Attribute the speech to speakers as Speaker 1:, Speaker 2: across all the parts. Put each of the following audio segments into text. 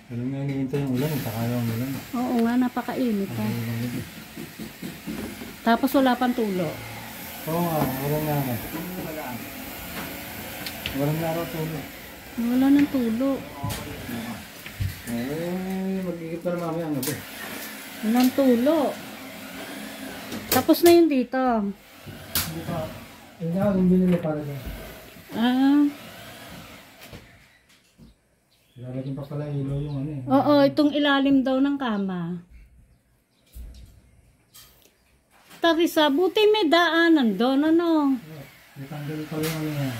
Speaker 1: Ganun nga hinihintay yung ulan, saka yung ulan.
Speaker 2: Oo nga, napakainit ha. Tapos wala pang tulo.
Speaker 1: Oo nga, walang nga. Walang nga raw tulo.
Speaker 2: Wala ng tulo.
Speaker 1: Magigit pa na mamaya ang gabi.
Speaker 2: Walang tulo. Tapos na yun dito.
Speaker 1: Hindi pa. Hindi ako yung binili para dyan. Lalagyan pa pala ilaw yung ano eh.
Speaker 2: Oo, itong ilalim daw ng kama. Tarisa, buti may daanan doon, ano?
Speaker 1: May tanggal pa yung ano yan.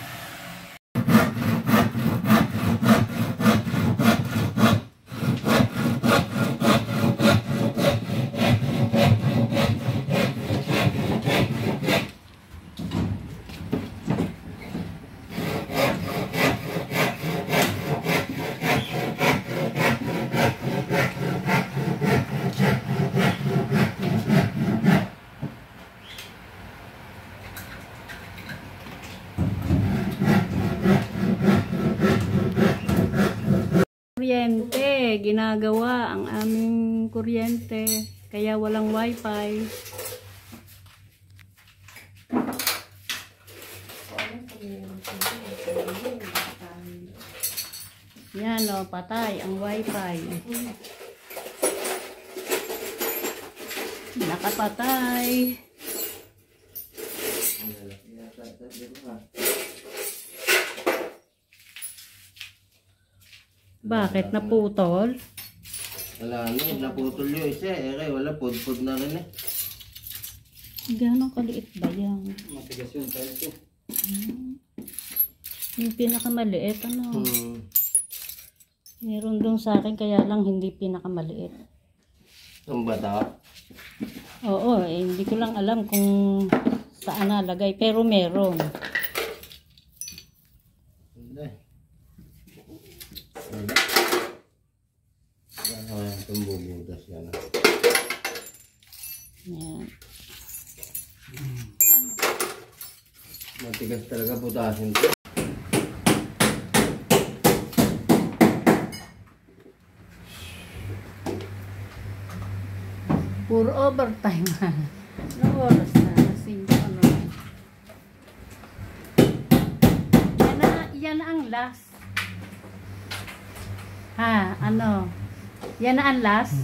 Speaker 2: Kuryente, ginagawa ang aming kuryente, kaya walang wifi. Yan o, patay ang wifi. Nakapatay. Bakit? Naputol?
Speaker 3: Wala na, naputol yung isa eh. Wala, pudpud na rin eh.
Speaker 2: Gano'ng kaliit ba yan?
Speaker 1: Matigas yung tiles eh.
Speaker 2: Yung pinakamaliit, ano? Meron doon sa akin, kaya lang hindi pinakamaliit.
Speaker 3: Ang bata?
Speaker 2: Oo, eh, hindi ko lang alam kung saan nalagay, pero meron.
Speaker 3: Itong bubudas yan.
Speaker 2: Yan.
Speaker 3: Matigas talaga putasin ito.
Speaker 2: Puro overtime. Anong oras na? Kasi ano. Yan na ang last. Ha, ano? Yan na ang last.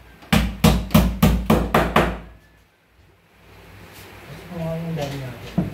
Speaker 1: Yung dami natin.